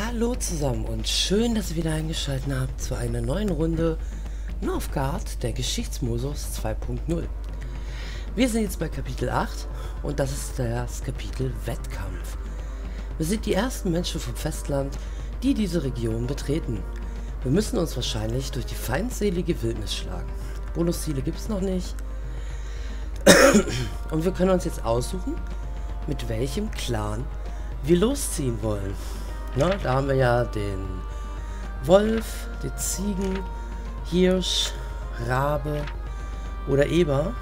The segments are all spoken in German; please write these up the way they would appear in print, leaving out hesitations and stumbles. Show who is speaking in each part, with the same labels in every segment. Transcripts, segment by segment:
Speaker 1: Hallo zusammen und schön, dass ihr wieder eingeschaltet habt zu einer neuen Runde Northgard, der Geschichtsmodus 2.0. Wir sind jetzt bei Kapitel 8 und das ist das Kapitel Wettkampf. Wir sind die ersten Menschen vom Festland, die diese Region betreten. Wir müssen uns wahrscheinlich durch die feindselige Wildnis schlagen. Bonusziele gibt es noch nicht. Und wir können uns jetzt aussuchen, mit welchem Clan wir losziehen wollen. Na, da haben wir ja den Wolf, die Ziegen, Hirsch, Rabe oder Eber.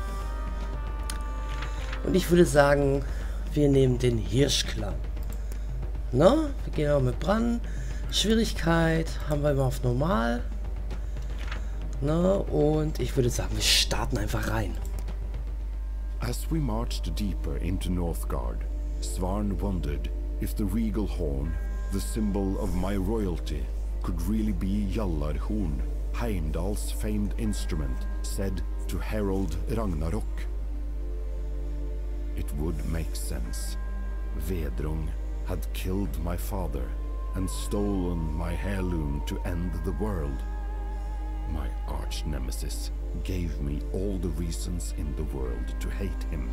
Speaker 1: Und ich würde sagen, wir nehmen den Hirsch-Clan. Na, wir gehen auch mit Brand. Schwierigkeit haben wir immer auf normal. Na, und ich würde sagen, wir starten einfach rein.
Speaker 2: As we marched deeper into Northgard, Svarn wondered if the regal horn, the symbol of my royalty, could really be Jallar Horn, Heimdall's famed instrument, said to herald Ragnarok. It would make sense. Vedrung had killed my father and stolen my heirloom to end the world. My arch-nemesis gave me all the reasons in the world to hate him.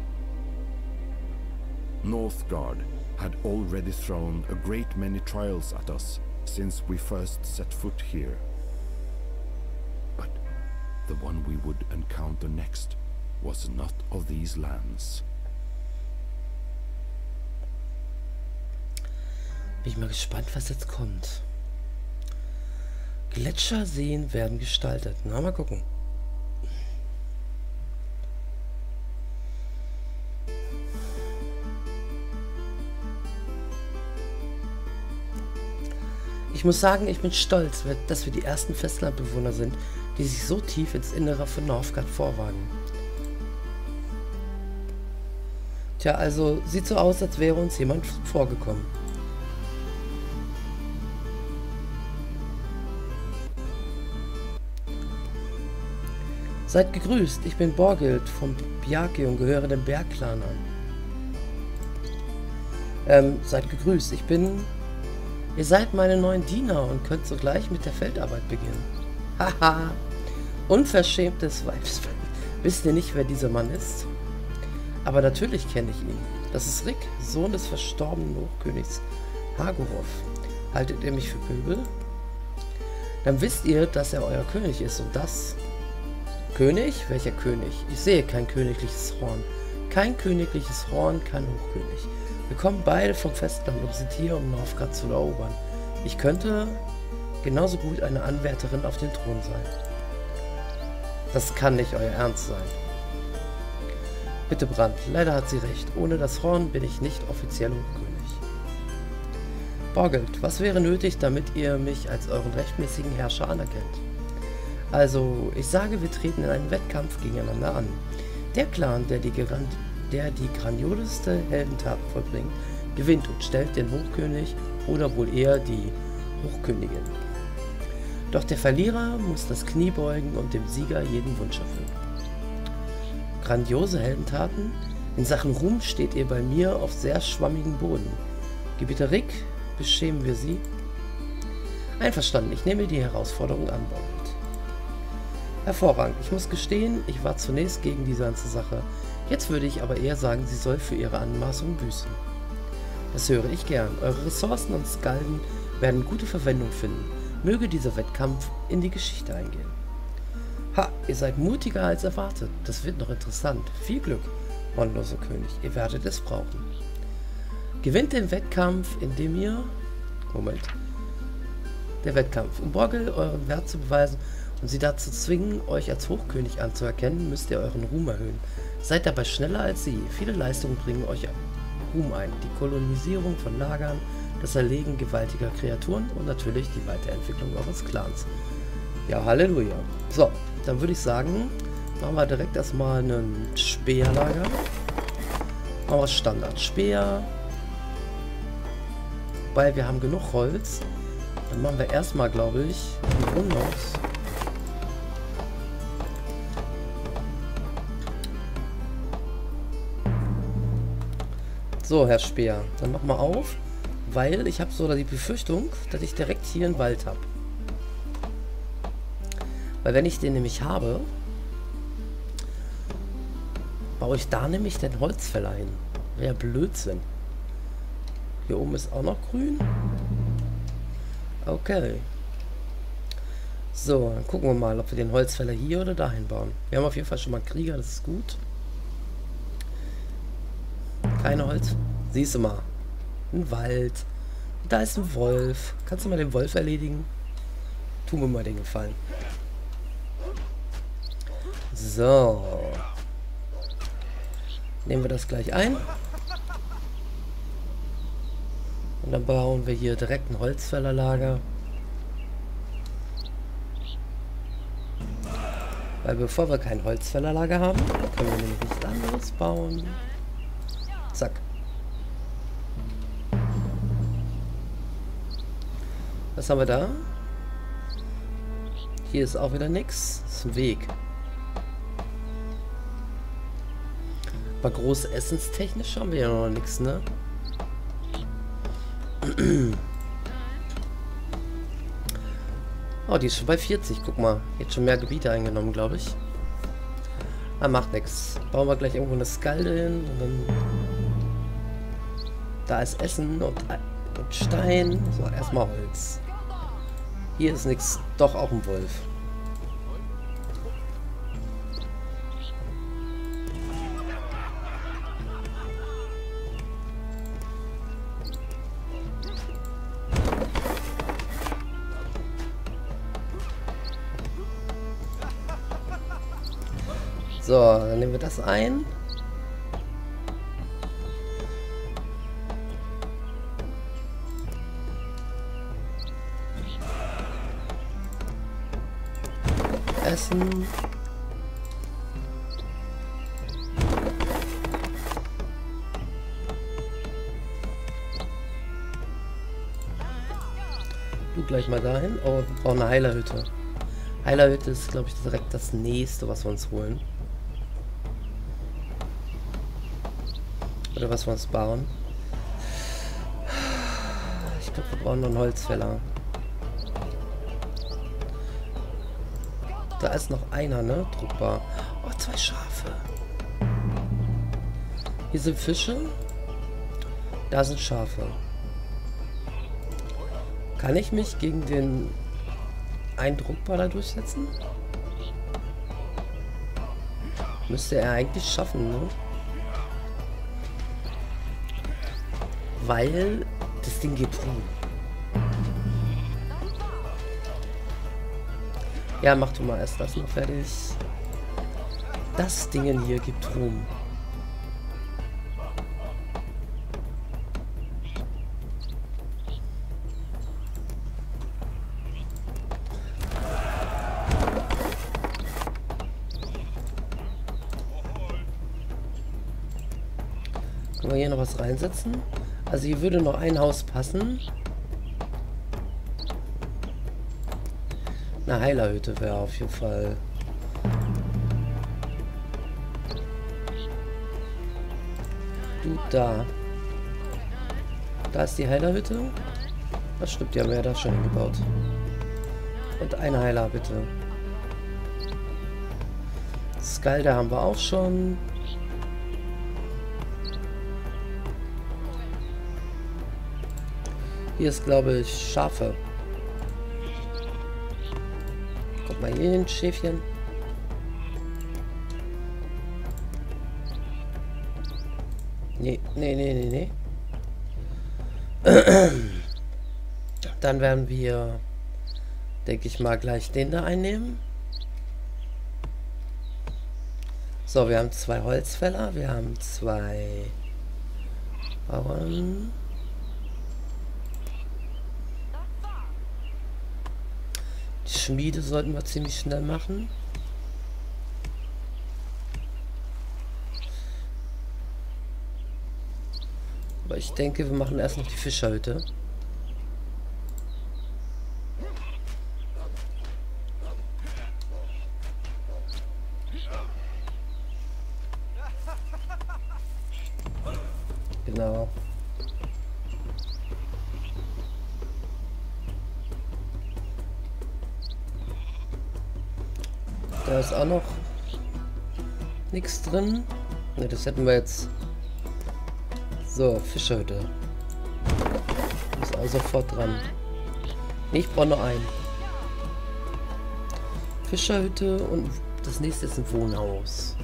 Speaker 2: Northgard had already thrown a great many trials at us since we first set foot here. But the one we would encounter next was not of these lands.
Speaker 1: Bin ich mal gespannt, was jetzt kommt. Gletscherseen werden gestaltet. Na, mal gucken. Ich muss sagen, ich bin stolz, dass wir die ersten Festlandbewohner sind, die sich so tief ins Innere von Northgard vorwagen. Tja, also sieht so aus, als wäre uns jemand vorgekommen. Seid gegrüßt, ich bin Borgild vom Bjarki und gehöre dem Bergclan an. Seid gegrüßt, Ihr seid meine neuen Diener und könnt sogleich mit der Feldarbeit beginnen. Haha, unverschämtes Weibs. Wisst ihr nicht, wer dieser Mann ist? Aber natürlich kenne ich ihn. Das ist Rick, Sohn des verstorbenen Hochkönigs Hagorov. Haltet ihr mich für Pöbel? Dann wisst ihr, dass er euer König ist und das... König? Welcher König? Ich sehe kein königliches Horn. Kein königliches Horn, kein Hochkönig. Wir kommen beide vom Festland und sind hier, um Northgard zu erobern. Ich könnte genauso gut eine Anwärterin auf den Thron sein. Das kann nicht euer Ernst sein. Bitte Brand, leider hat sie recht. Ohne das Horn bin ich nicht offiziell Hochkönig. Borgild, was wäre nötig, damit ihr mich als euren rechtmäßigen Herrscher anerkennt? Also, ich sage, wir treten in einen Wettkampf gegeneinander an. Der Clan, der die grandioseste Heldentaten vollbringt, gewinnt und stellt den Hochkönig oder wohl eher die Hochkönigin. Doch der Verlierer muss das Knie beugen und dem Sieger jeden Wunsch erfüllen. Grandiose Heldentaten? In Sachen Ruhm steht ihr bei mir auf sehr schwammigem Boden. Gebieter Rick, beschämen wir sie? Einverstanden, ich nehme die Herausforderung an, Borgild. Hervorragend. Ich muss gestehen, ich war zunächst gegen diese ganze Sache. Jetzt würde ich aber eher sagen, sie soll für ihre Anmaßung büßen. Das höre ich gern. Eure Ressourcen und Skalden werden gute Verwendung finden. Möge dieser Wettkampf in die Geschichte eingehen. Ha, ihr seid mutiger als erwartet. Das wird noch interessant. Viel Glück, hornloser König. Ihr werdet es brauchen. Gewinnt den Wettkampf, indem ihr... Moment. Der Wettkampf. Um Borgil euren Wert zu beweisen und sie dazu zwingen, euch als Hochkönig anzuerkennen, müsst ihr euren Ruhm erhöhen. Seid dabei schneller als sie. Viele Leistungen bringen euch Ruhm ein. Die Kolonisierung von Lagern, das Erlegen gewaltiger Kreaturen und natürlich die Weiterentwicklung eures Clans. Ja, Halleluja. So, dann würde ich sagen, machen wir direkt erstmal einen Speerlager. Machen wir Standard Speer. Weil wir haben genug Holz. Dann machen wir erstmal, glaube ich, die Grundhaus. So, Herr Speer, dann mach mal auf. Weil ich habe so die Befürchtung, dass ich direkt hier einen Wald habe. Weil wenn ich den nämlich habe, baue ich da nämlich den Holzfäller hin. Wäre Blödsinn. Hier oben ist auch noch grün. Okay. So, dann gucken wir mal, ob wir den Holzfäller hier oder dahin bauen. Wir haben auf jeden Fall schon mal einen Krieger, das ist gut. Keine Holz. Siehst du mal. Ein Wald. Da ist ein Wolf. Kannst du mal den Wolf erledigen? Tu mir mal den Gefallen. So. Nehmen wir das gleich ein. Und dann bauen wir hier direkt ein Holzfällerlager. Weil bevor wir kein Holzfällerlager haben, können wir nämlich nichts anderes bauen. Zack. Was haben wir da? Hier ist auch wieder nichts. Das ist ein Weg. Aber groß essenstechnisch haben wir ja noch nichts, ne? Oh, die ist schon bei 40. Guck mal. Jetzt schon mehr Gebiete eingenommen, glaube ich. Ah, macht nichts. Bauen wir gleich irgendwo eine Skalde hin. Und dann da ist Essen und Stein. So, erstmal Holz. Hier ist nichts. Doch auch ein Wolf. So, dann nehmen wir das ein. Essen. Du gleich mal dahin. Oh, wir brauchen eine Heilerhütte. Heilerhütte ist, glaube ich, direkt das nächste, was wir uns holen. Oder was wir uns bauen. Ich glaube, wir brauchen noch einen Holzfäller. Da ist noch einer, ne? Druckbar. Oh, 2 Schafe. Hier sind Fische. Da sind Schafe. Kann ich mich gegen den Eindruckbar da durchsetzen? Müsste er eigentlich schaffen, ne? Weil das Ding geht rum. Ja, mach du mal erst das noch fertig. Das Ding hier gibt Ruhm. Können wir hier noch was reinsetzen? Also hier würde noch ein Haus passen. Eine Heilerhütte wäre auf jeden Fall. Du da. Da ist die Heilerhütte. Das stimmt, die haben wir ja da schon hingebaut. Und ein Heiler, bitte. Skalde haben wir auch schon. Hier ist, glaube ich, Schafe. Guck mal hier hin, Schäfchen. Nee. Dann werden wir, denke ich mal, gleich den da einnehmen. So, wir haben 2 Holzfäller, wir haben 2 Bauern. Die Schmiede sollten wir ziemlich schnell machen. Aber ich denke, wir machen erst noch die Fischerhütte. Genau. Da ist auch noch nichts drin. Ne, das hätten wir jetzt. So, Fischerhütte. Ist auch sofort dran. Nee, ich brauche nur einen. Fischerhütte und das nächste ist ein Wohnhaus.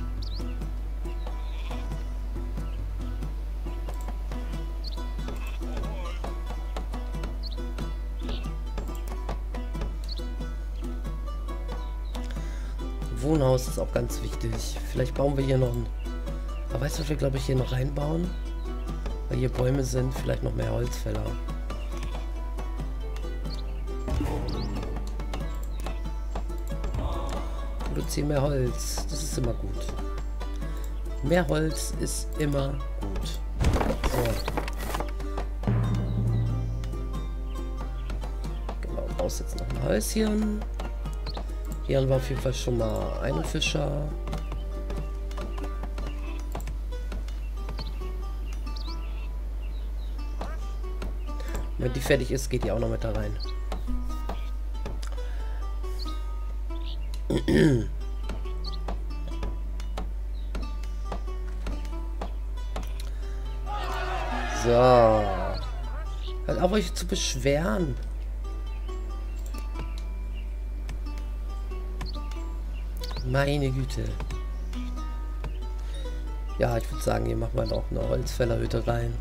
Speaker 1: Wohnhaus ist auch ganz wichtig. Vielleicht bauen wir hier noch ein... Aber weißt du, was wir, glaube ich, hier noch reinbauen? Weil hier Bäume sind, vielleicht noch mehr Holzfäller. Produzieren mehr Holz. Das ist immer gut. Mehr Holz ist immer gut. So. Genau, baust jetzt noch ein Häuschen. Hier haben wir auf jeden Fall schon mal einen Fischer. Wenn die fertig ist, geht die auch noch mit da rein. So. Hört auf, euch zu beschweren. Meine Güte. Ja, ich würde sagen, hier machen wir noch eine Holzfällerhütte rein.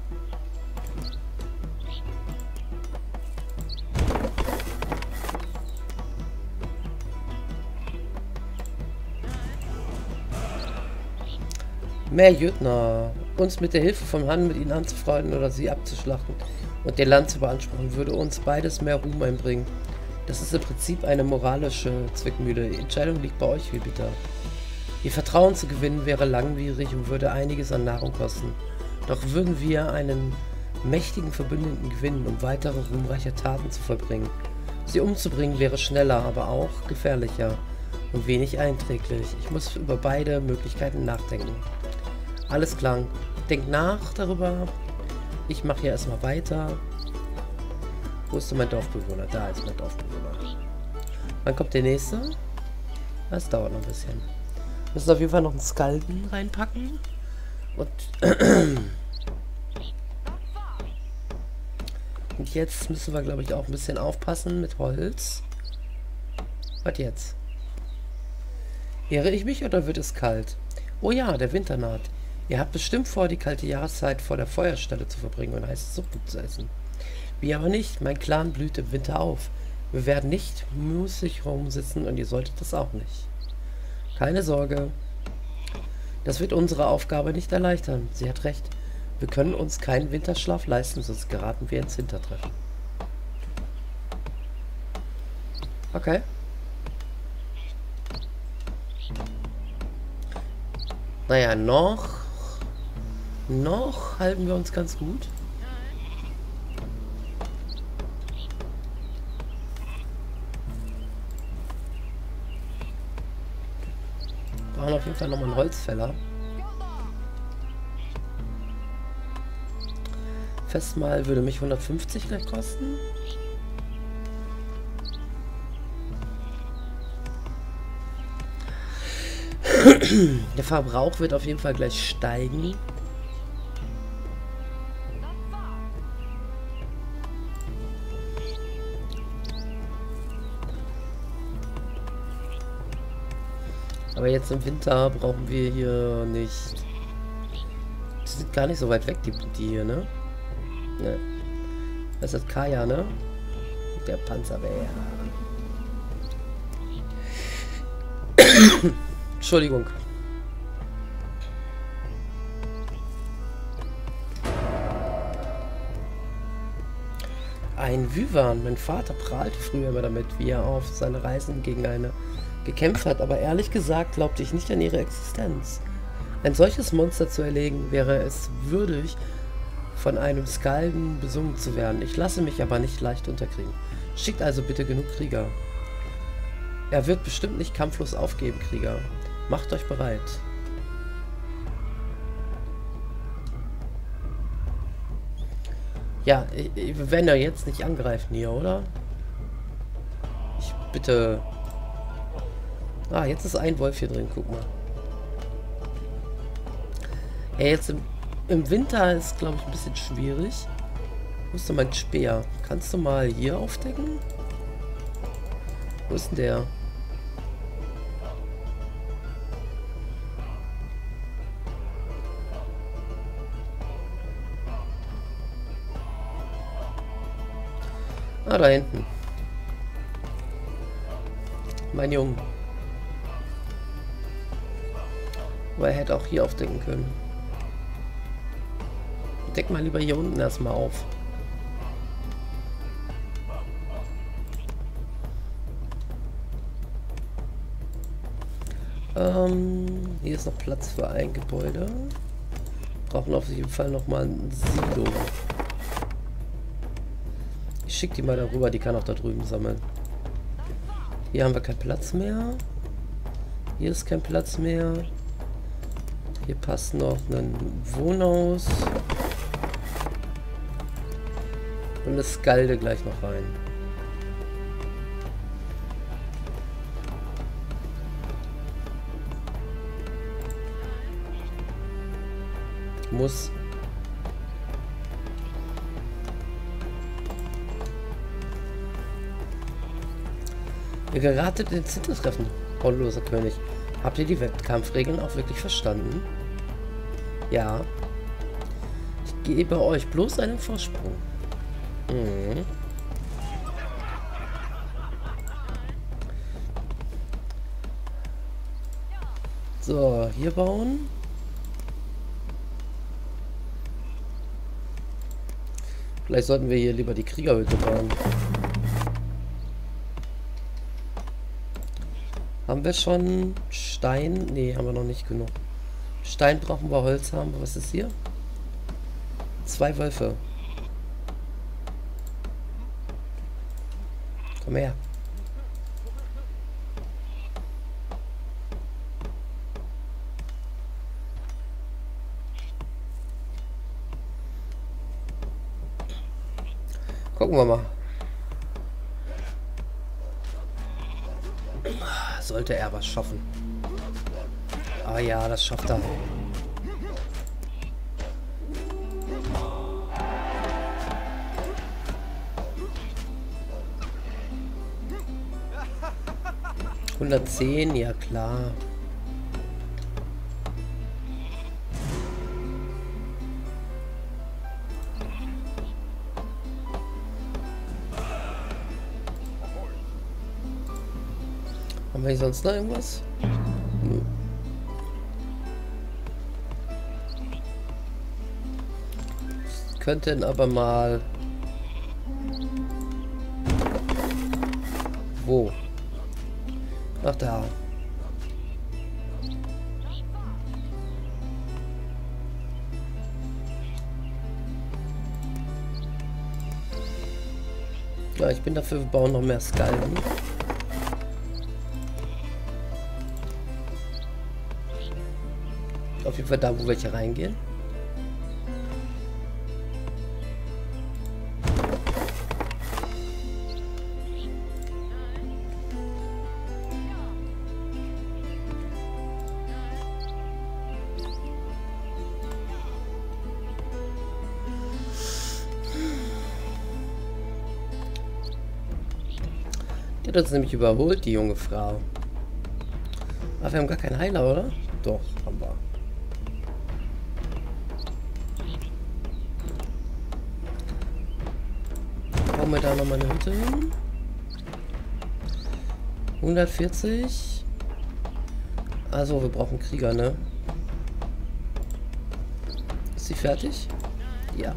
Speaker 1: Mehr Jötner. Uns mit der Hilfe vom Han mit ihnen anzufreunden oder sie abzuschlachten und ihr Land zu beanspruchen, würde uns beides mehr Ruhm einbringen. Das ist im Prinzip eine moralische Zwickmühle. Die Entscheidung liegt bei euch, wie bitter. Ihr Vertrauen zu gewinnen wäre langwierig und würde einiges an Nahrung kosten. Doch würden wir einen mächtigen Verbündeten gewinnen, um weitere ruhmreiche Taten zu vollbringen. Sie umzubringen wäre schneller, aber auch gefährlicher und wenig einträglich. Ich muss über beide Möglichkeiten nachdenken. Alles klar. Denk nach darüber. Ich mache hier erstmal weiter. Wo ist denn mein Dorfbewohner? Da ist mein Dorfbewohner. Wann kommt der nächste? Das dauert noch ein bisschen. Wir müssen auf jeden Fall noch einen Skalden reinpacken. Und und jetzt müssen wir, glaube ich, auch ein bisschen aufpassen mit Holz. Was jetzt? Irre ich mich oder wird es kalt? Oh ja, der Winter naht. Ihr habt bestimmt vor, die kalte Jahreszeit vor der Feuerstelle zu verbringen und heiße Suppe zu essen. Wie aber nicht, mein Clan blüht im Winter auf. Wir werden nicht müßig rumsitzen und ihr solltet das auch nicht. Keine Sorge. Das wird unsere Aufgabe nicht erleichtern. Sie hat recht. Wir können uns keinen Winterschlaf leisten, sonst geraten wir ins Hintertreffen. Okay. Naja, noch halten wir uns ganz gut. Wir brauchen auf jeden Fall nochmal einen Holzfäller. Festmahl würde mich 150 gleich kosten. Der Verbrauch wird auf jeden Fall gleich steigen. Aber jetzt im Winter brauchen wir hier nicht... Die sind gar nicht so weit weg, die hier, ne? Ne. Das ist Kaya, ne? Der Panzerbär. Entschuldigung. Ein Wyvern. Mein Vater prahlte früher immer damit, wie er auf seine Reisen gegen eine gekämpft hat, aber ehrlich gesagt glaubte ich nicht an ihre Existenz. Ein solches Monster zu erlegen, wäre es würdig, von einem Skalden besungen zu werden. Ich lasse mich aber nicht leicht unterkriegen. Schickt also bitte genug Krieger. Er wird bestimmt nicht kampflos aufgeben, Krieger. Macht euch bereit. Ja, wir werden ja jetzt nicht angreifen hier, oder? Ich bitte... Ah, jetzt ist ein Wolf hier drin, guck mal. Ja, jetzt im Winter ist, glaube ich, ein bisschen schwierig. Wo ist denn mein Speer? Kannst du mal hier aufdecken? Wo ist denn der? Ah, da hinten. Mein Junge. Aber er hätte auch hier aufdecken können. Deck mal lieber hier unten erstmal auf. Hier ist noch Platz für ein Gebäude. Brauchen auf jeden Fall noch mal ein Silo. Ich schicke die mal darüber, die kann auch da drüben sammeln. Hier haben wir keinen Platz mehr. Hier ist kein Platz mehr. Hier passt noch ein Wohnhaus. Und eine Skalde gleich noch rein. Muss. Ihr geratet ins Hintertreffen, Hornloser König. Habt ihr die Wettkampfregeln auch wirklich verstanden? Ja. Ich gebe euch bloß einen Vorsprung. Mhm. So, hier bauen. Vielleicht sollten wir hier lieber die Kriegerhütte bauen. Haben wir schon Stein? Nee, haben wir noch nicht genug. Stein brauchen wir, Holz haben wir. Was ist hier? 2 Wölfe. Komm her. Gucken wir mal. Sollte er was schaffen. Ah ja, das schafft er. $110, ja klar. Haben wir sonst noch irgendwas? Nö. Könnten aber mal... Wo? Ach, da. Ja, ich bin dafür, wir bauen noch mehr Skalden. Auf jeden Fall da, wo welche reingehen. Die hat uns nämlich überholt, die junge Frau. Aber wir haben gar keinen Heiler, oder? Doch, haben wir. Bauen wir da nochmal eine Hütte hin. 140. Also, wir brauchen Krieger, ne? Ist sie fertig? Ja.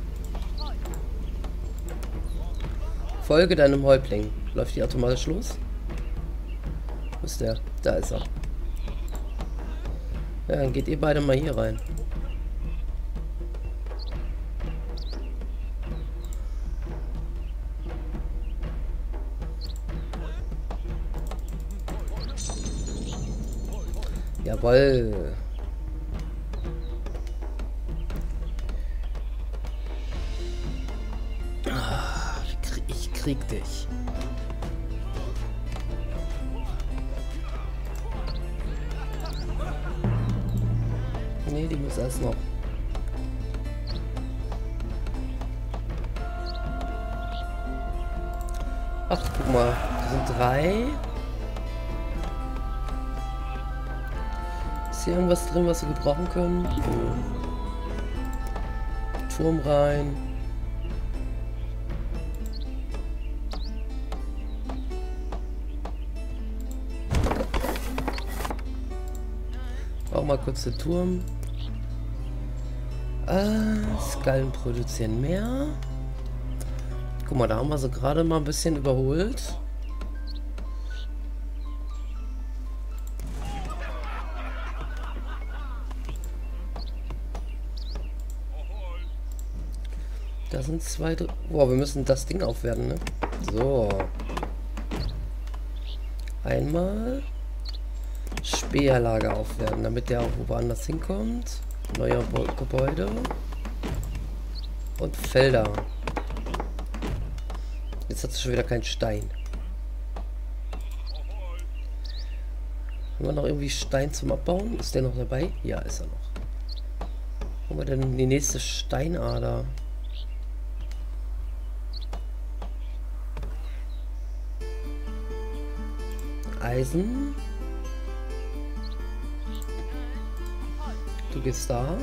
Speaker 1: Folge deinem Häuptling. Läuft die automatisch los? Wo ist der? Da ist er. Ja, dann geht ihr beide mal hier rein. Jawohl. Ich krieg dich. Ne, die muss erst noch. Ach, guck mal. Das sind 3. Ist hier irgendwas drin, was wir gebrauchen können? Turm rein. Auch mal kurz den Turm. Skallen produzieren mehr. Guck mal, da haben wir sie gerade mal ein bisschen überholt. Da sind 2. Boah, wir müssen das Ding aufwerten, ne? So. Einmal Speerlager aufwerten, damit der auch woanders hinkommt. Neuer Gebäude. Und Felder. Jetzt hat es schon wieder keinen Stein. Haben wir noch irgendwie Stein zum Abbauen? Ist der noch dabei? Ja, ist er noch. Wo haben wir denn die nächste Steinader? Eisen. Du gehst da.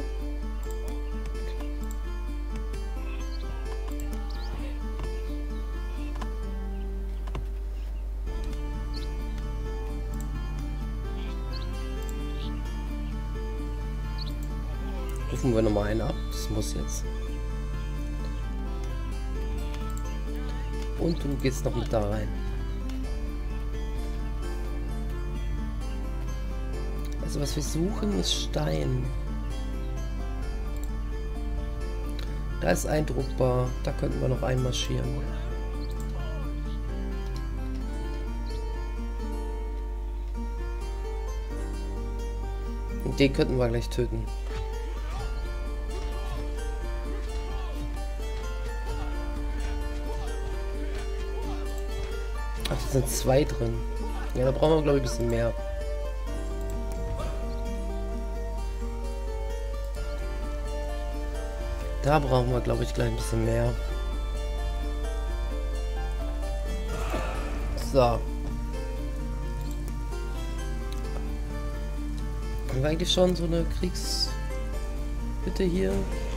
Speaker 1: Rufen wir nochmal einen ab. Das muss jetzt. Und du gehst noch mit da rein. Also was wir suchen ist Stein. Da ist eindruckbar. Da könnten wir noch einmarschieren. Und den könnten wir gleich töten. Ach, da sind 2 drin. Ja, da brauchen wir, glaube ich, ein bisschen mehr. Da brauchen wir, glaube ich, gleich ein bisschen mehr. So. Haben wir eigentlich schon so eine Kriegshütte hier?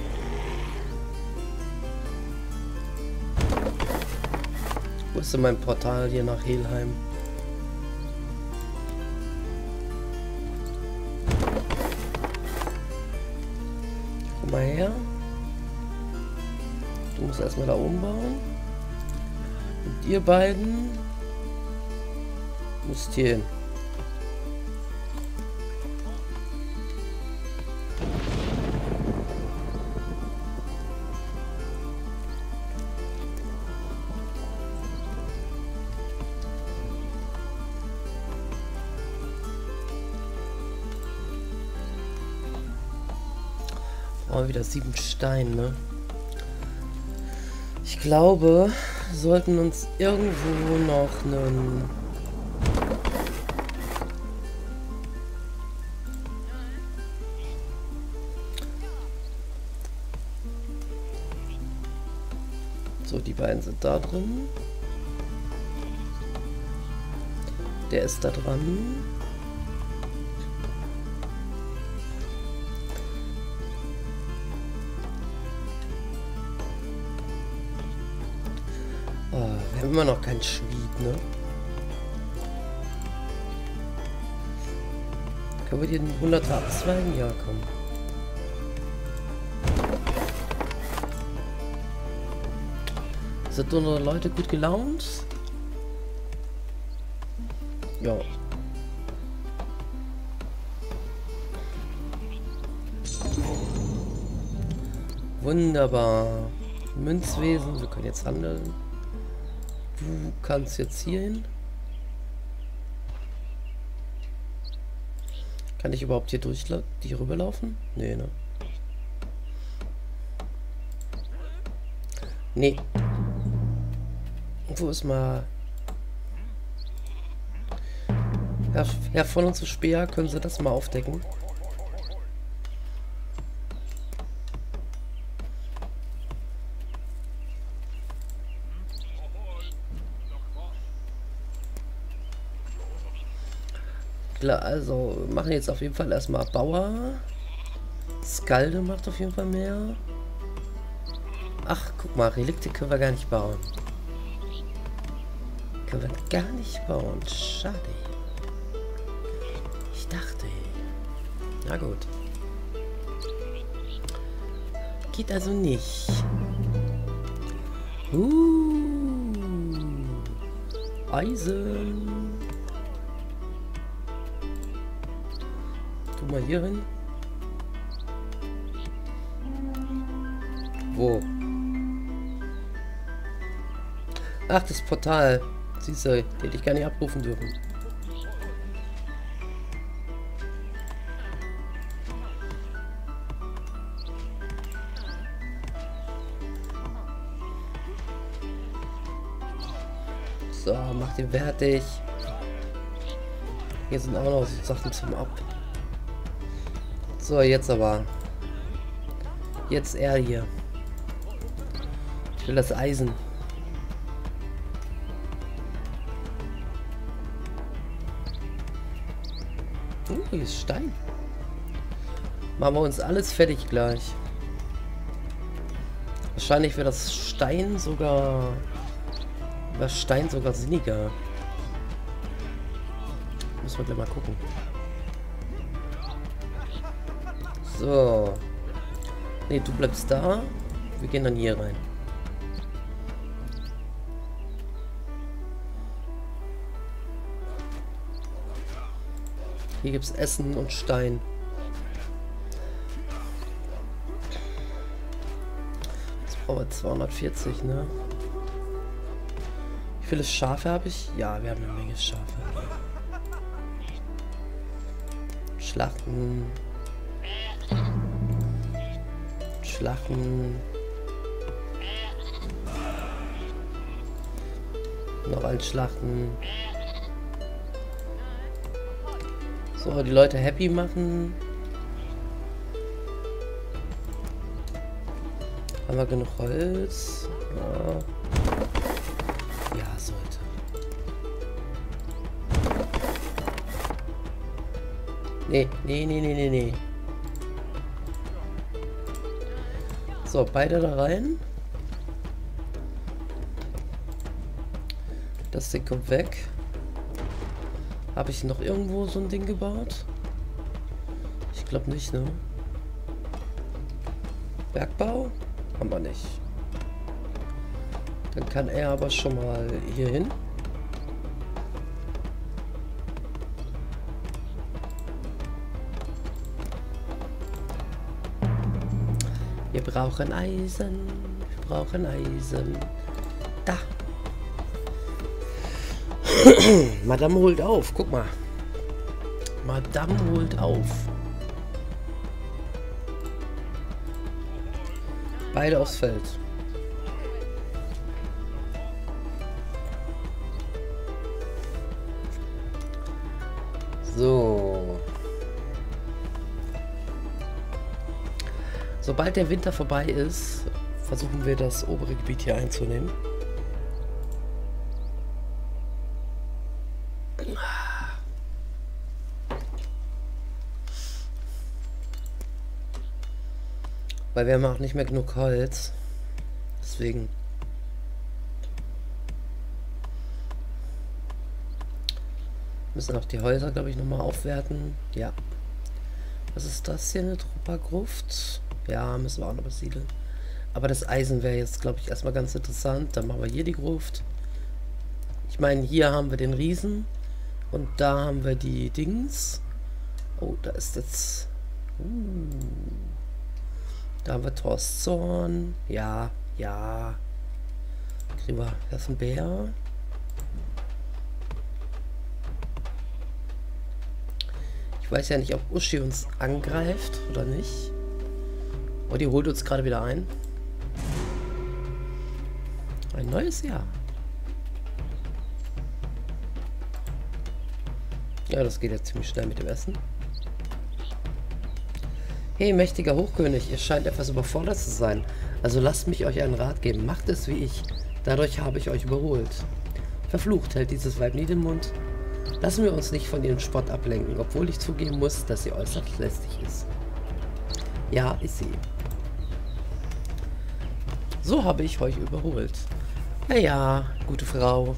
Speaker 1: Wo ist denn mein Portal hier nach Helheim? Komm mal her. Du musst erstmal da oben bauen. Und ihr beiden müsst hier hin. Oh, wieder 7 Steine, ne? Ich glaube, wir sollten uns irgendwo noch einen... So, die beiden sind da drin. Der ist da dran. Wir haben immer noch keinen Schmied, ne? Können wir den 100er abzweigen? Ja, komm. Sind unsere Leute gut gelaunt? Ja. Wunderbar. Münzwesen, wir können jetzt handeln. Du kannst jetzt hier hin. Kann ich überhaupt hier rüberlaufen? Nee, ne? Nee. Wo ist mal... Herr von uns zu Speer, können Sie das mal aufdecken? Also, wir machen jetzt auf jeden Fall erstmal Bauer. Skalde macht auf jeden Fall mehr. Ach, guck mal, Relikte können wir gar nicht bauen. Können wir gar nicht bauen. Schade. Ich dachte. Na gut. Geht also nicht. Eisen. Tu mal hier hin. Wo? Ach, das Portal. Siehst du, den hätte ich gar nicht abrufen dürfen. So, mach den fertig. Hier sind auch noch Sachen zum Ab. So, jetzt aber. Jetzt er hier. Ich will das Eisen. Hier ist Stein. Machen wir uns alles fertig gleich. Wahrscheinlich wäre das Stein sogar... sinniger. Müssen wir gleich mal gucken. So. Ne, du bleibst da. Wir gehen dann hier rein. Hier gibt es Essen und Stein. Jetzt brauchen wir 240, ne? Wie viele Schafe habe ich? Ja, wir haben eine Menge Schafe. Schlachten. Schlachten. Noch ein Schlachten. So, die Leute happy machen. Haben wir genug Holz? Ja. Ja, sollte. Nee. So, beide da rein. Das Ding kommt weg. Habe ich noch irgendwo so ein Ding gebaut? Ich glaube nicht, ne? Bergbau? Haben wir nicht. Dann kann er aber schon mal hier hin. Wir brauchen Eisen. Wir brauchen Eisen. Da. Madame holt auf. Guck mal. Madame holt auf. Beide aufs Feld. So. Sobald der Winter vorbei ist, versuchen wir das obere Gebiet hier einzunehmen. Weil wir haben auch nicht mehr genug Holz. Deswegen. Müssen auch die Häuser, glaube ich, nochmal aufwerten. Ja. Was ist das hier? Eine Truppergruft? Ja, müssen wir auch noch besiedeln. Aber das Eisen wäre jetzt, glaube ich, erstmal ganz interessant. Dann machen wir hier die Gruft. Ich meine, hier haben wir den Riesen. Und da haben wir die Dings. Oh, da ist jetzt... Da haben wir Thorszorn. Ja. Kriegen wir das ein Bär. Ich weiß ja nicht, ob Uschi uns angreift oder nicht. Oh, die holt uns gerade wieder ein. Ein neues Jahr. Ja, das geht jetzt ziemlich schnell mit dem Essen. Hey, mächtiger Hochkönig, ihr scheint etwas überfordert zu sein. Also lasst mich euch einen Rat geben. Macht es wie ich. Dadurch habe ich euch überholt. Verflucht hält dieses Weib nie den Mund. Lassen wir uns nicht von ihrem Spott ablenken, obwohl ich zugeben muss, dass sie äußerst lästig ist. Ja, ich sehe. So habe ich euch überholt. Naja, gute Frau.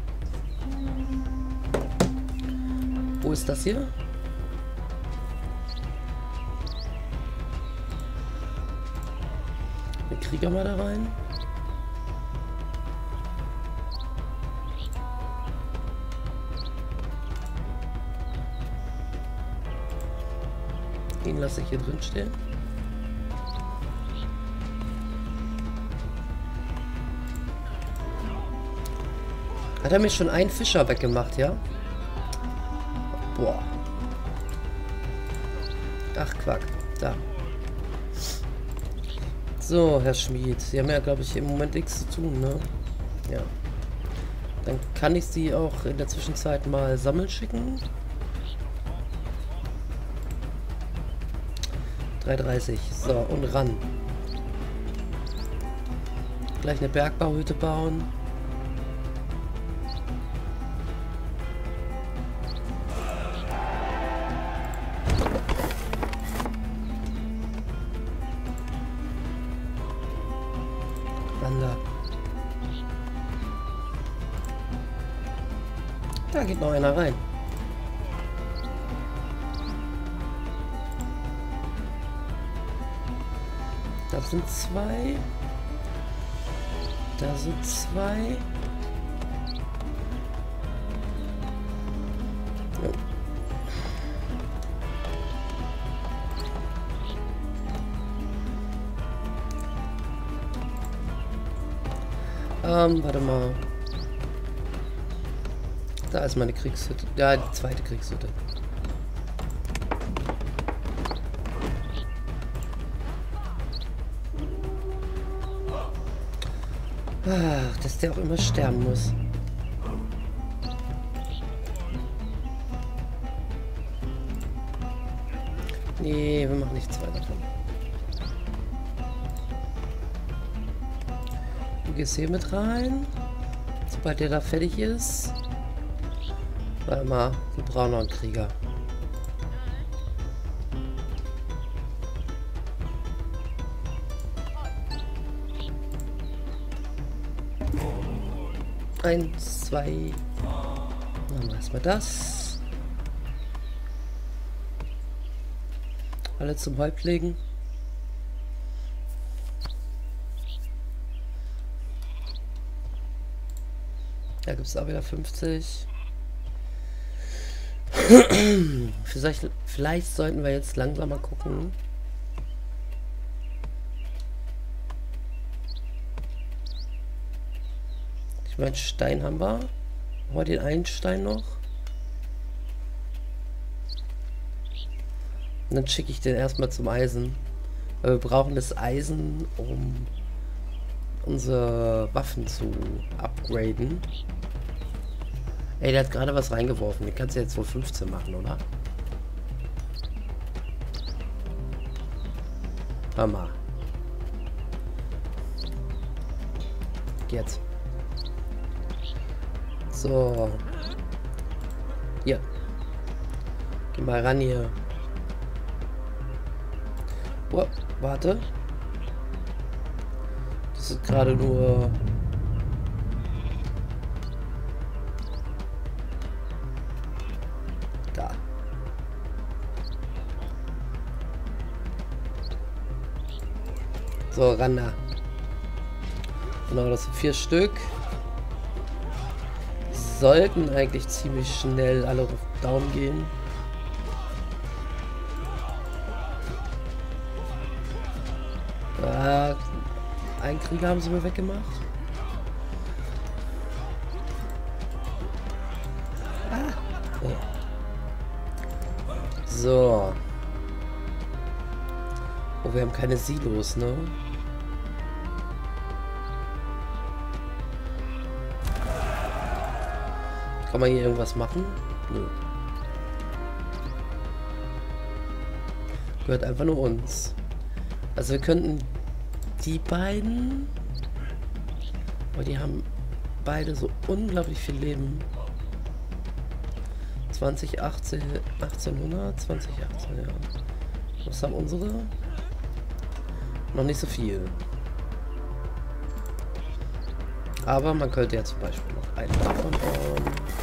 Speaker 1: Wo ist das hier? Den Krieger mal da rein. Den lasse ich hier drin stehen. Hat er mir schon einen Fischer weggemacht, ja? Boah. Ach, Quack. Da. So, Herr Schmied. Sie haben ja, glaube ich, im Moment nichts zu tun, ne? Ja. Dann kann ich Sie auch in der Zwischenzeit mal sammeln schicken. 3,30. So, und ran. Gleich eine Bergbauhütte bauen. Da geht noch einer rein. Da sind zwei. Da sind zwei. Jo. Warte mal. Da ist meine Kriegshütte. Ja, die zweite Kriegshütte. Ach, dass der auch immer sterben muss. Nee, wir machen nicht zwei davon. Du gehst hier mit rein. Sobald der da fertig ist. Warte mal, wir brauchen noch einen Krieger. Eins, zwei. Machen wir erstmal das. Alle zum Häuptling. Da gibt es auch wieder 50. Vielleicht sollten wir jetzt langsam mal gucken. Ich meine, Stein haben wir. Haben wir den einen Stein noch? Und dann schicke ich den erstmal zum Eisen. Weil wir brauchen das Eisen, um unsere Waffen zu upgraden. Ey, der hat gerade was reingeworfen. Den kannst du jetzt wohl 15 machen, oder? Hammer. Jetzt. So. Hier. Geh mal ran hier. Oh, warte. Das ist gerade nur... Da. So, ran da. Genau, das sind 4 Stück. Sollten eigentlich ziemlich schnell alle auf Down gehen. Einen Krieger haben sie mir weggemacht. Ja. So. Oh, wir haben keine Silos, ne? Kann man hier irgendwas machen? Nö. Gehört einfach nur uns. Also wir könnten die beiden... Aber die haben beide so unglaublich viel Leben. 2018, 1800, 2018, ja. Was haben unsere? Noch nicht so viel. Aber man könnte ja zum Beispiel noch einen davon bauen.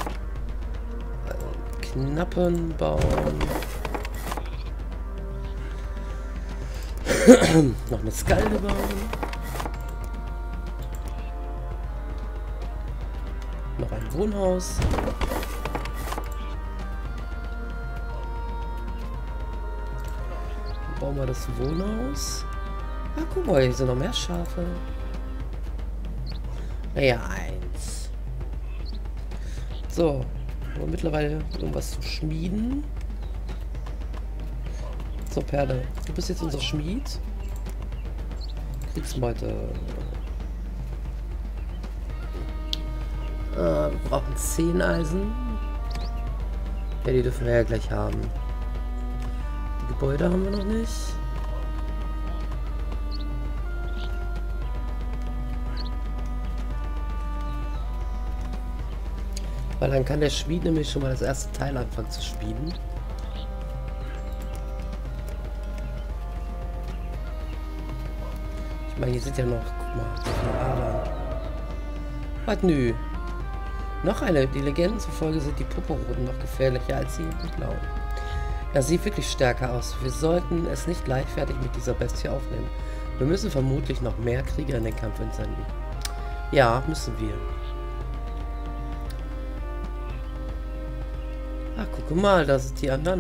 Speaker 1: Einen knappen bauen. Noch eine Skalde bauen. Noch ein Wohnhaus. Dann bauen wir das Wohnhaus. Ah, guck mal, hier sind noch mehr Schafe. Naja, 1. So, aber mittlerweile irgendwas zu schmieden. So, Perle, du bist jetzt unser Schmied. Kriegsmeute. Wir brauchen 10 Eisen. Ja, die dürfen wir ja gleich haben. Die Gebäude haben wir noch nicht. Weil dann kann der Schmied nämlich schon mal das erste Teil anfangen zu schmieden. Ich meine, hier sind ja noch, guck mal, so viele Adern. Was nö. Noch eine. Die Legenden zufolge sind die Purpurroten noch gefährlicher als die blauen. Er sieht wirklich stärker aus. Wir sollten es nicht leichtfertig mit dieser Bestie aufnehmen. Wir müssen vermutlich noch mehr Krieger in den Kampf entsenden. Ja, müssen wir. Ach, guck mal, das sind die anderen.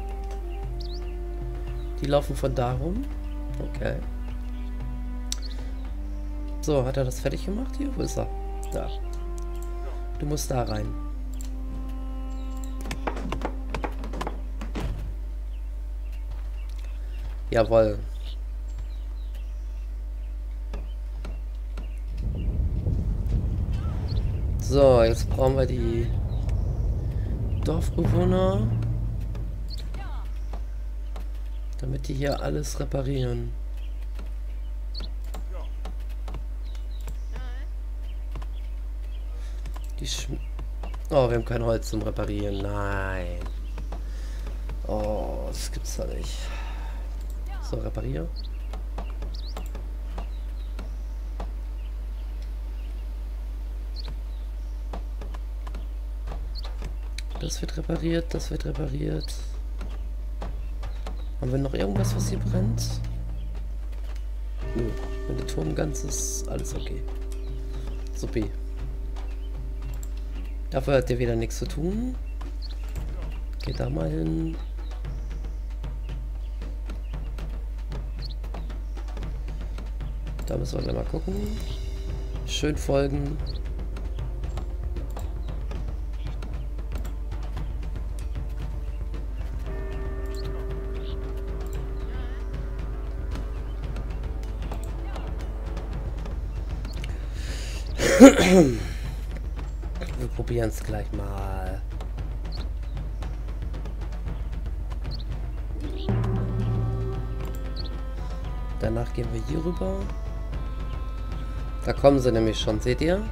Speaker 1: Die laufen von da rum. Okay. So, hat er das fertig gemacht hier? Wo ist er? Da. Du musst da rein. Jawohl. So, jetzt brauchen wir die Dorfbewohner, damit die hier alles reparieren. Oh, wir haben kein Holz zum Reparieren. Nein. Oh, das gibt's da nicht. So, reparieren. Das wird repariert, das wird repariert. Haben wir noch irgendwas, was hier brennt? Nö, wenn der Turm ganz ist, alles okay. Supi. Dafür hat der wieder nichts zu tun. Geht da mal hin. Da müssen wir gleich mal gucken. Schön folgen. Wir probieren es gleich mal. Danach gehen wir hier rüber. Da kommen sie nämlich schon, seht ihr?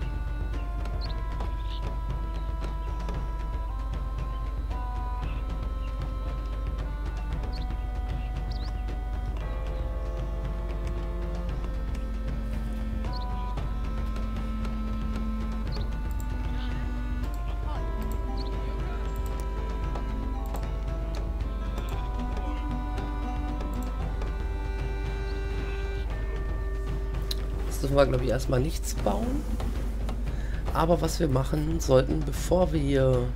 Speaker 1: Dürfen wir, glaube ich, erstmal nichts bauen. Aber was wir machen sollten, bevor wir hier...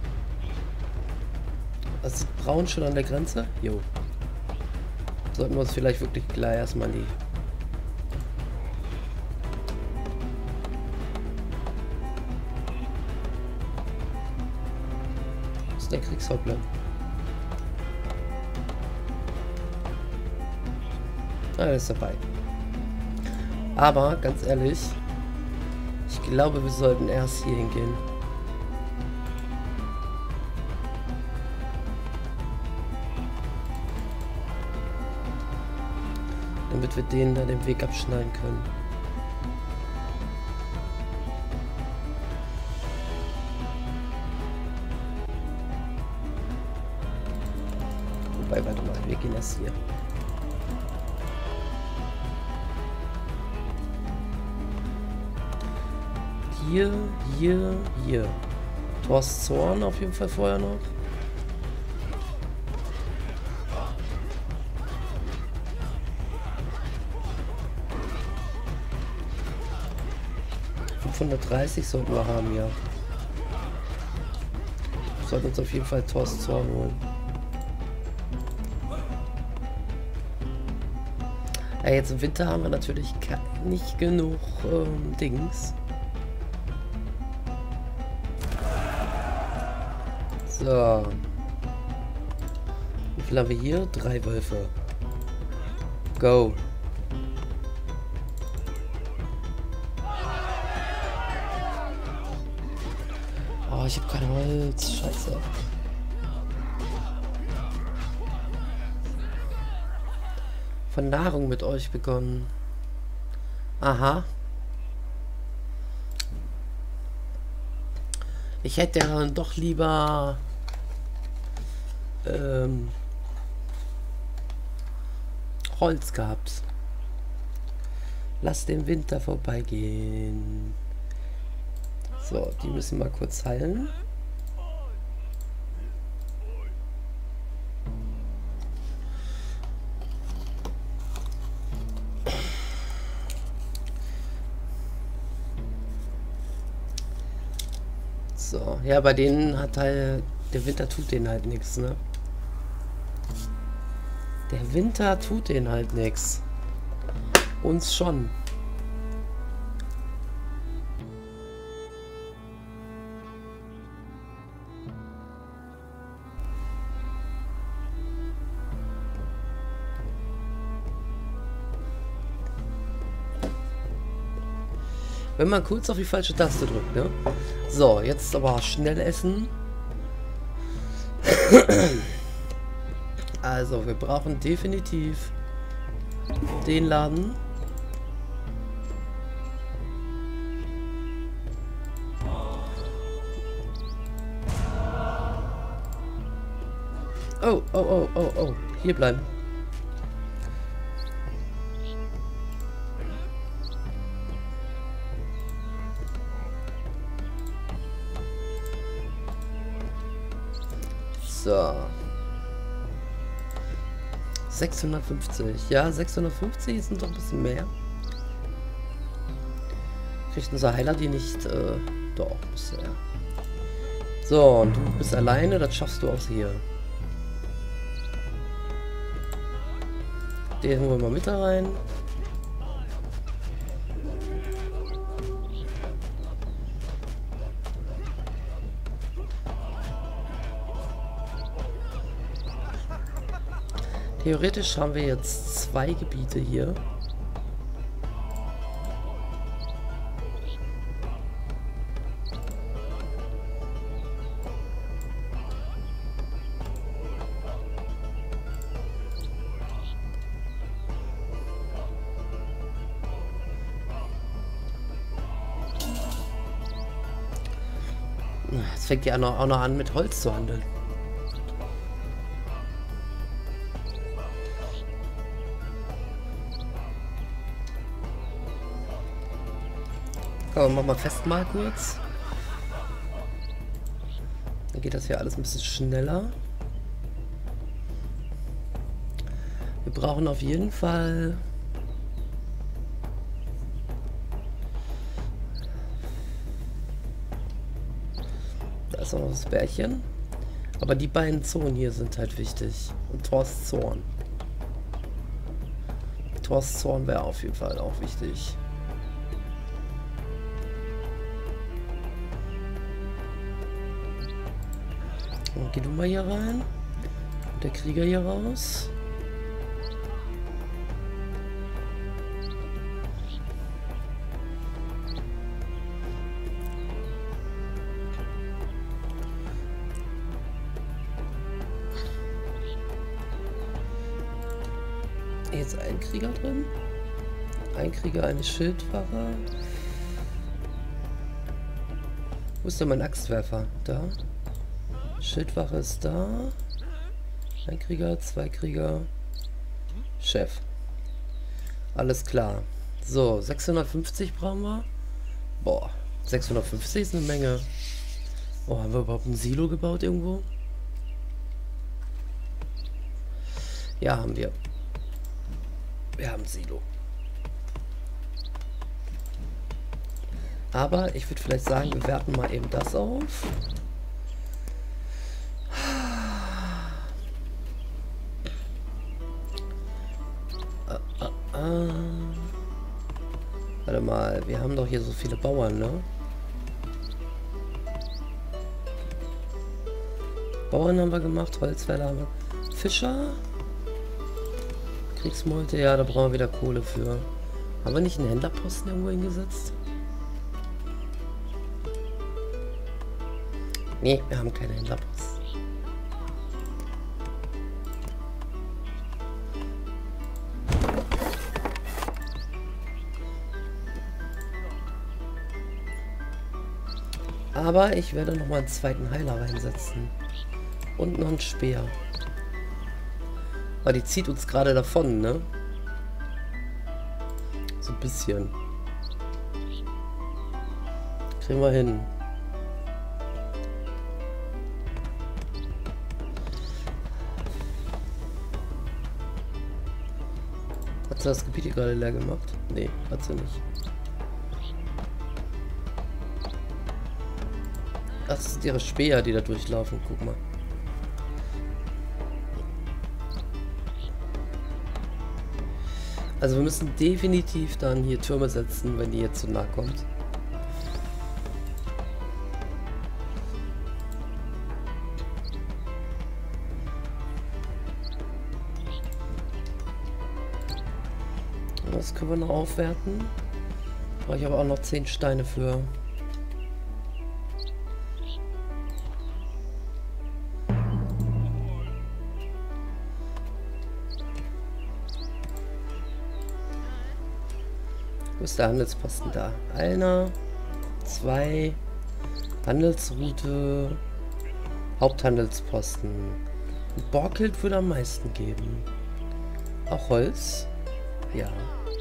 Speaker 1: Das ist braun schon an der Grenze? Jo. Sollten wir uns vielleicht wirklich gleich erstmal die... Das ist der Kriegshäuptling. Ah, er ist dabei. Aber, ganz ehrlich, ich glaube, wir sollten erst hier hingehen. Damit wir denen da den Weg abschneiden können. Wobei, warte mal, wir gehen erst hier. Hier. Thors Zorn auf jeden Fall vorher noch. ...530 sollten wir haben, ja. Wir sollten uns auf jeden Fall Thors Zorn holen. Ja, jetzt im Winter haben wir natürlich nicht genug Dings. So. Wie viel haben wir hier? 3 Wölfe. Go. Oh, ich habe kein Holz. Scheiße. Von Nahrung mit euch begonnen. Aha. Ich hätte dann doch lieber Holz gehabt. Lass den Winter vorbeigehen. So, die müssen mal kurz heilen. So, ja, bei denen hat halt der Winter tut denen halt nichts, ne? Der Winter tut denen halt nichts. Uns schon. Wenn man kurz auf die falsche Taste drückt, ne? So, jetzt aber schnell essen. Also, wir brauchen definitiv den Laden. Oh. Hier bleiben. So. 650. Ja, 650 sind doch ein bisschen mehr. Kriegt unser Heiler die nicht? Doch, bisher. So, und du bist alleine, das schaffst du auch hier. Den holen wir mal mit da rein. Theoretisch haben wir jetzt 2 Gebiete hier. Jetzt fängt ja auch noch an, mit Holz zu handeln. Komm, mach mal fest mal kurz. Dann geht das hier alles ein bisschen schneller. Wir brauchen auf jeden Fall da ist auch noch das Bärchen. Aber die beiden Zonen hier sind halt wichtig. Und Thors Zorn. Thors Zorn wäre auf jeden Fall auch wichtig. Und geh du mal hier rein. Und der Krieger hier raus. Jetzt ein Krieger drin. Ein Krieger, eine Schildwache. Wo ist denn mein Axtwerfer? Da. Schildwache ist da. Ein Krieger, 2 Krieger. Chef. Alles klar. So, 650 brauchen wir. Boah, 650 ist eine Menge. Oh, haben wir überhaupt ein Silo gebaut irgendwo? Ja, haben wir. Wir haben ein Silo. Aber ich würde vielleicht sagen, wir werten mal eben das auf. Warte mal, wir haben doch hier so viele Bauern, ne? Bauern haben wir gemacht, Holzfäller haben wir. Fischer? Kriegsmeute, ja, da brauchen wir wieder Kohle für. Haben wir nicht einen Händlerposten irgendwo hingesetzt? Nee, wir haben keine Händlerposten. Aber ich werde noch mal einen zweiten Heiler reinsetzen. Und noch einen Speer. Weil die zieht uns gerade davon, ne? So ein bisschen. Kriegen wir hin. Hat sie das Gebiet hier gerade leer gemacht? Nee, hat sie nicht. Ach, das sind ihre Speer, die da durchlaufen. Guck mal. Also wir müssen definitiv dann hier Türme setzen, wenn die jetzt so nah kommt. Das können wir noch aufwerten. Brauche ich aber auch noch 10 Steine für. Wo ist der Handelsposten da? Einer, 2, Handelsroute, Haupthandelsposten. Borkelt würde am meisten geben. Auch Holz? Ja.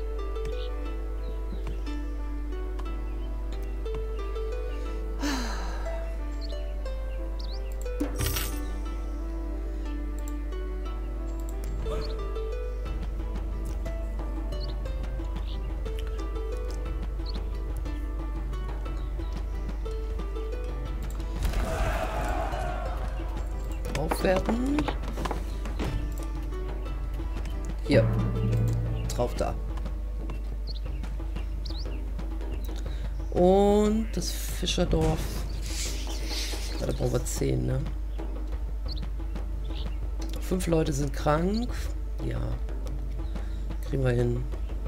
Speaker 1: Aufwerten. Hier. Drauf da. Und das Fischerdorf. Ja, da brauchen wir 10, ne? 5 Leute sind krank. Ja. Kriegen wir hin.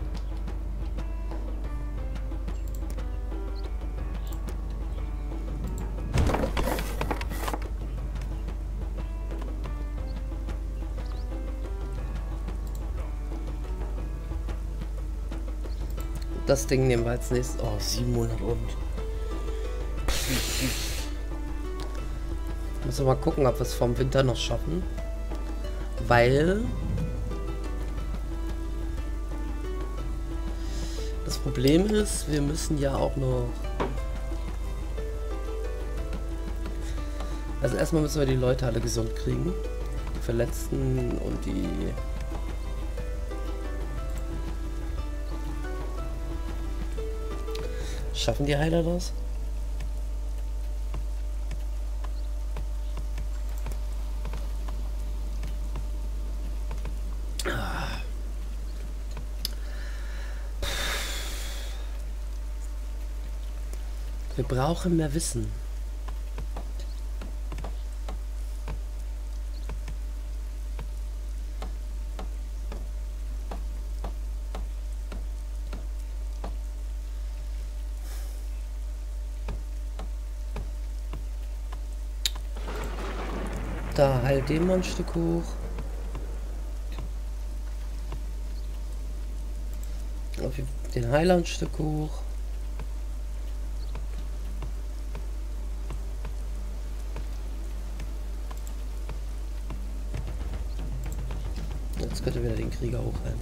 Speaker 1: Das Ding nehmen wir als nächstes. Oh, 700 und. Müssen wir mal gucken, ob wir es vom Winter noch schaffen. Weil das Problem ist, wir müssen ja auch noch. Also erstmal müssen wir die Leute alle gesund kriegen. Die Verletzten und die. Schaffen die Heiler das? Wir brauchen mehr Wissen. Da, halt den mal ein Stück hoch. Auf den Heiler ein Stück hoch. Jetzt könnte wieder den Krieger hochrennen.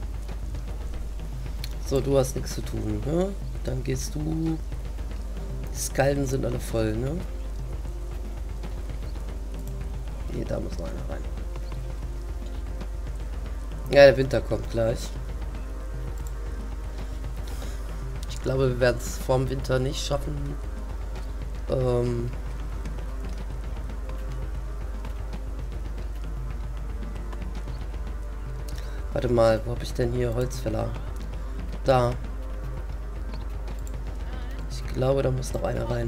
Speaker 1: So, du hast nichts zu tun, ne? Dann gehst du... Die Skalden sind alle voll, ne? Nee, da muss noch einer rein. Ja, der Winter kommt gleich. Ich glaube, wir werden es vorm Winter nicht schaffen. Warte mal, wo habe ich denn hier Holzfäller? Da. Ich glaube, da muss noch einer rein.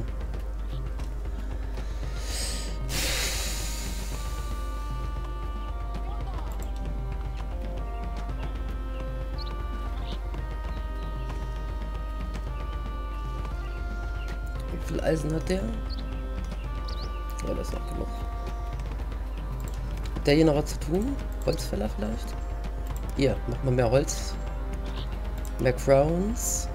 Speaker 1: Wie viel Eisen hat der? Ja, das ist noch genug. Hat der hier noch was zu tun? Holzfäller vielleicht? Hier, mach mal mehr Holz. Mehr Crowns.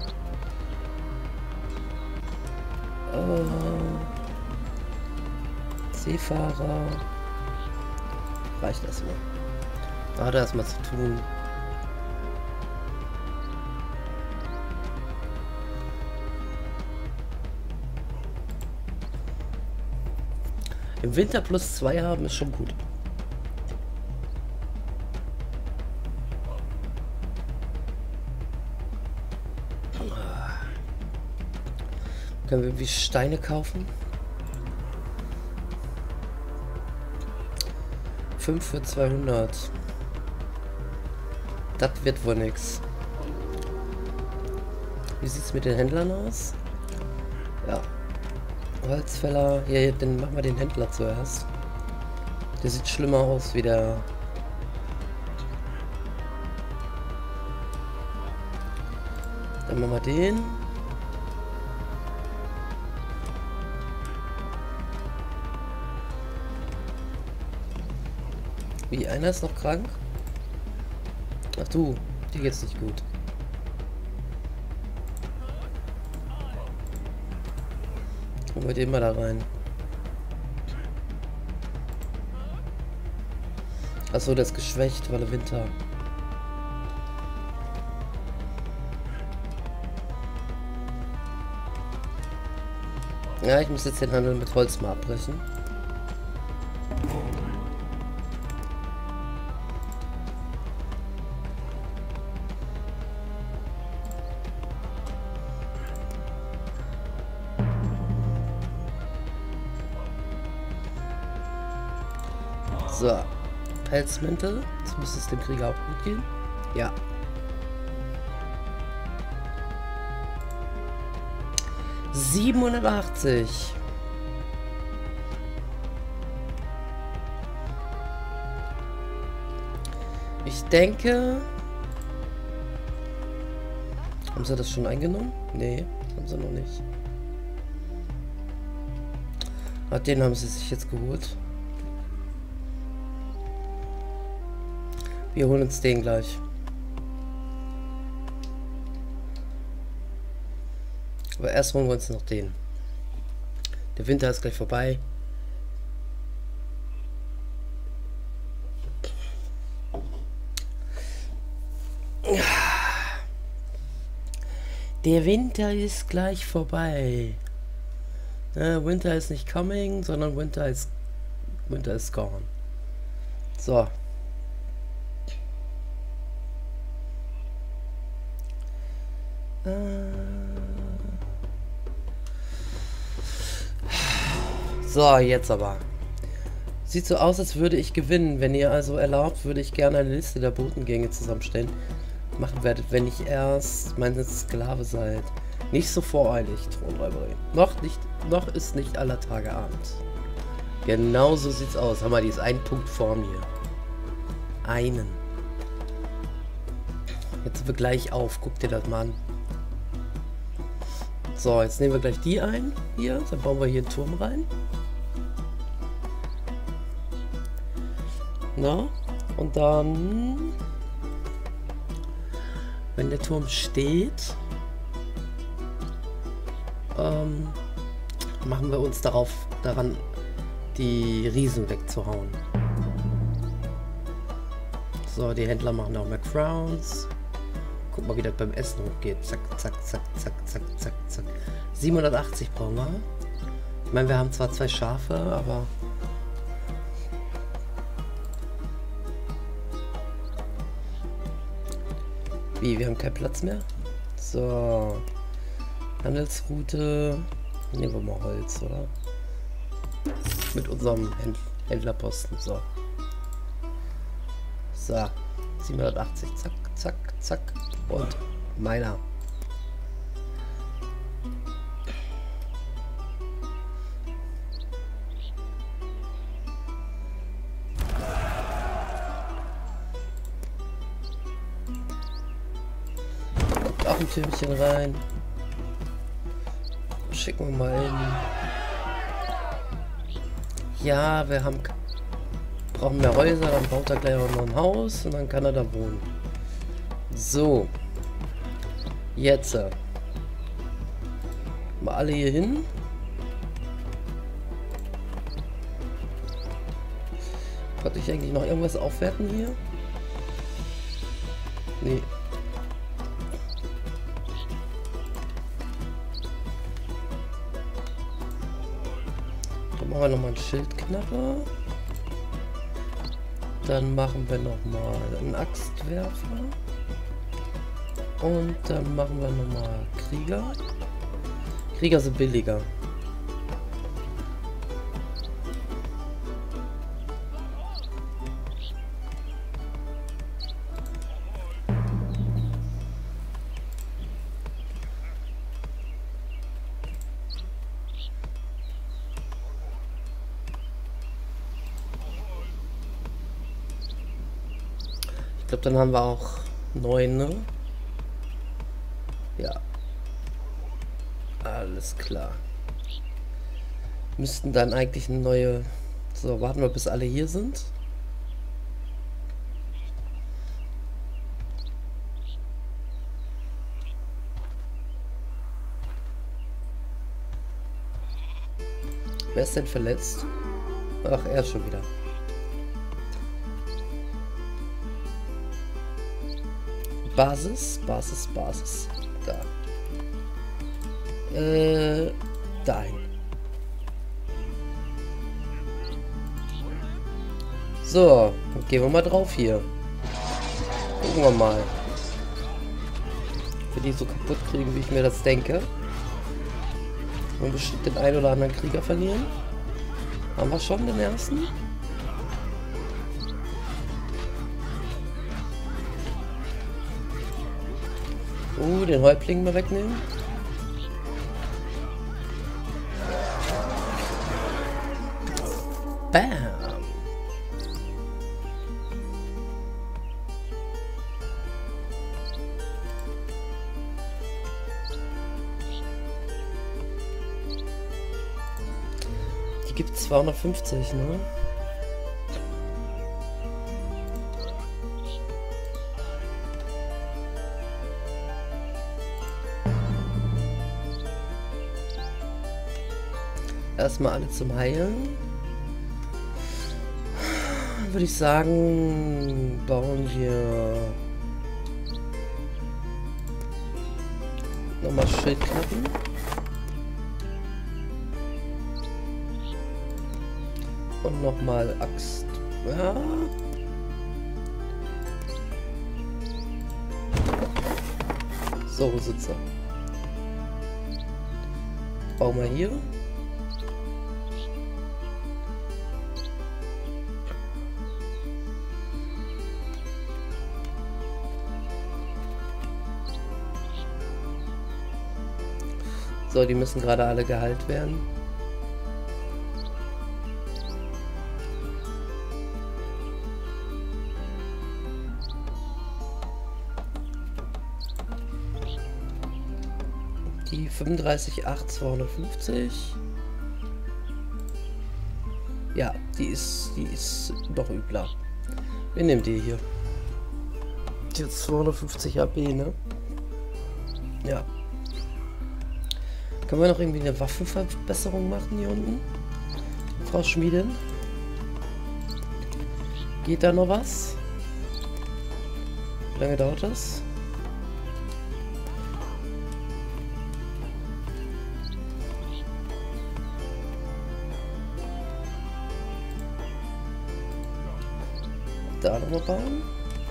Speaker 1: Seefahrer. Reicht das mal. Da hat er erstmal zu tun. Im Winter +2 haben ist schon gut. Können wir irgendwie Steine kaufen? 5 für 200. Das wird wohl nix. Wie sieht's mit den Händlern aus? Ja. Holzfäller. Hier, dann machen wir den Händler zuerst. Der sieht schlimmer aus wie der... Dann machen wir den. Wie, einer ist noch krank? Ach du, dir geht's nicht gut. Holen wir den mal da rein. Achso, der ist geschwächt, weil er Winter. Ja, ich muss jetzt den Handel mit Holz mal abbrechen. So, Pelzmäntel. Jetzt müsste es dem Krieger auch gut gehen. Ja. $780. Ich denke... Haben sie das schon eingenommen? Nee, haben sie noch nicht. Ah, den haben sie sich jetzt geholt. Wir holen uns den gleich. Aber erst holen wir uns noch den. Der Winter ist gleich vorbei. Der Winter ist gleich vorbei. Winter is nicht coming, sondern Winter is gone. So. So, jetzt aber. Sieht so aus, als würde ich gewinnen. Wenn ihr also erlaubt, würde ich gerne eine Liste der Botengänge zusammenstellen. Machen werdet, wenn ich erst meine Sklave seid. Nicht so voreilig, Thronräuberin. Noch ist nicht aller Tage Abend. Genau so sieht's aus. Hammer, die ist ein Punkt vor mir. Einen. Jetzt sind wir gleich auf. Guck dir das mal an. So, jetzt nehmen wir gleich die ein. Hier, dann bauen wir hier einen Turm rein. Na, und dann, wenn der Turm steht, machen wir uns daran, die Riesen wegzuhauen. So, die Händler machen auch mehr Crowns. Guck mal, wie das beim Essen hochgeht. Zack, zack, zack, zack, zack, zack, zack. 780 brauchen wir. Ich meine, wir haben zwar 2 Schafe, aber... Wie, wir haben keinen Platz mehr? So. Handelsroute. Nehmen wir mal Holz, oder? Mit unserem Händlerposten. So. So. 780. Zack, zack, zack. Und meiner. Kommt auch ein Türmchen rein. Schicken wir mal hin. Ja, wir haben... brauchen mehr Häuser, dann baut er gleich auch noch ein Haus und dann kann er da wohnen. So. Jetzt. Mal alle hier hin. Konnte ich eigentlich noch irgendwas aufwerten hier? Nee. Dann machen wir nochmal einen Schildknapper. Dann machen wir nochmal einen Axtwerfer. Und dann machen wir nochmal Krieger. Krieger sind billiger. Ich glaube, dann haben wir auch 9, ne? Ja. Alles klar. Müssten dann eigentlich eine neue... So, warten wir, bis alle hier sind. Wer ist denn verletzt? Ach, er schon wieder. Basis. Da. Dahin. So, dann gehen wir mal drauf hier. Gucken wir mal. Ob wir die so kaputt kriegen, wie ich mir das denke. Und bestimmt den einen oder anderen Krieger verlieren. Haben wir schon den ersten? Den Häuptling mal wegnehmen. Bam. Die gibt 250, ne? Erstmal alle zum Heilen. Würde ich sagen, bauen wir nochmal Schildknappen. Und nochmal Axt. Ja. So, wo sitzt er? Bauen wir hier. So, die müssen gerade alle geheilt werden. Die 35,8 Ja, die ist doch übler. Wir nehmen die hier. Die hat 250 AP, ne? Ja. Können wir noch irgendwie eine Waffenverbesserung machen hier unten? Frau Schmiedin? Geht da noch was? Wie lange dauert das? Da nochmal bauen.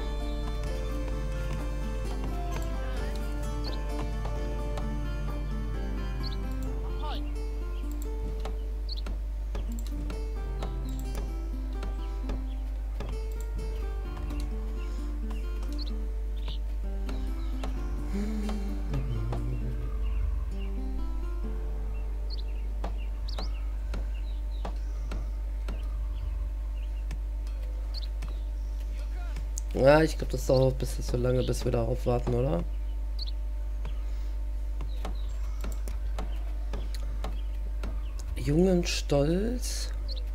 Speaker 1: Ja, ich glaube, das dauert bis so lange, bis wir darauf warten, oder? Jungen Stolz.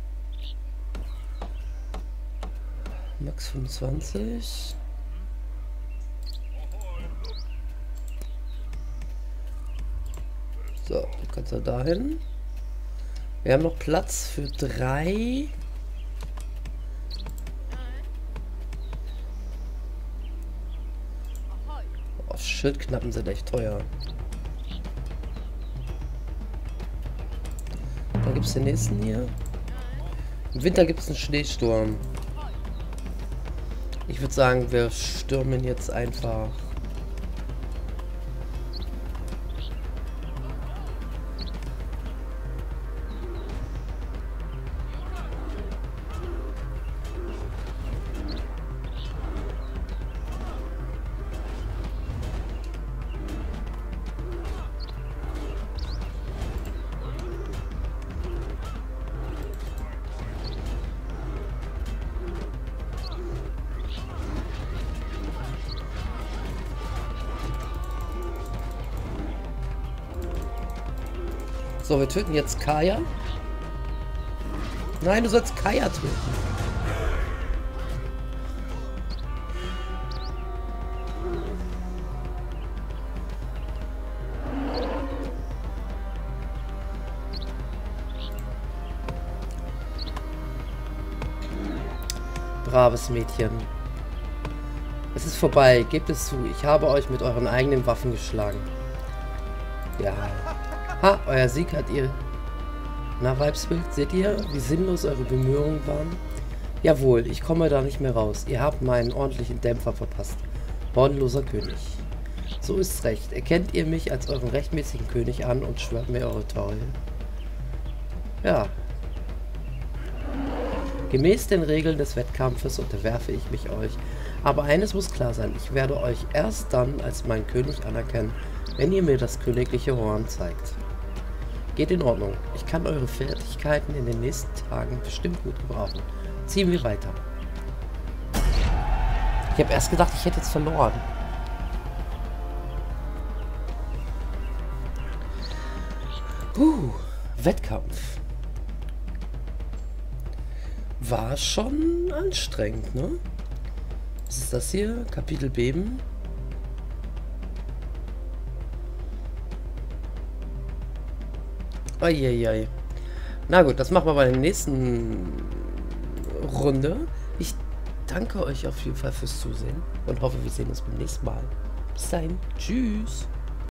Speaker 1: Max 25. So, du kannst ja dahin. Wir haben noch Platz für 3. Oh, Schildknappen sind echt teuer. Dann gibt es den nächsten hier. Im Winter gibt es einen Schneesturm. Ich würde sagen, wir stürmen jetzt einfach. So, wir töten jetzt Kaya. Nein, du sollst Kaya töten. Braves Mädchen. Es ist vorbei, gebt es zu. Ich habe euch mit euren eigenen Waffen geschlagen. Ja. Ha, euer Sieg hat ihr... Na, Weibsbild, seht ihr, wie sinnlos eure Bemühungen waren? Jawohl, ich komme da nicht mehr raus. Ihr habt meinen ordentlichen Dämpfer verpasst. Bornloser König. So ist's recht. Erkennt ihr mich als euren rechtmäßigen König an und schwört mir eure Treue? Ja. Gemäß den Regeln des Wettkampfes unterwerfe ich mich euch. Aber eines muss klar sein, ich werde euch erst dann als meinen König anerkennen, wenn ihr mir das königliche Horn zeigt. Geht in Ordnung. Ich kann eure Fertigkeiten in den nächsten Tagen bestimmt gut gebrauchen. Ziehen wir weiter. Ich habe erst gedacht, ich hätte jetzt verloren. Wettkampf. War schon anstrengend, ne? Was ist das hier? Kapitel Beben. Eieiei. Na gut, das machen wir bei der nächsten Runde. Ich danke euch auf jeden Fall fürs Zusehen und hoffe, wir sehen uns beim nächsten Mal. Bis dahin. Tschüss.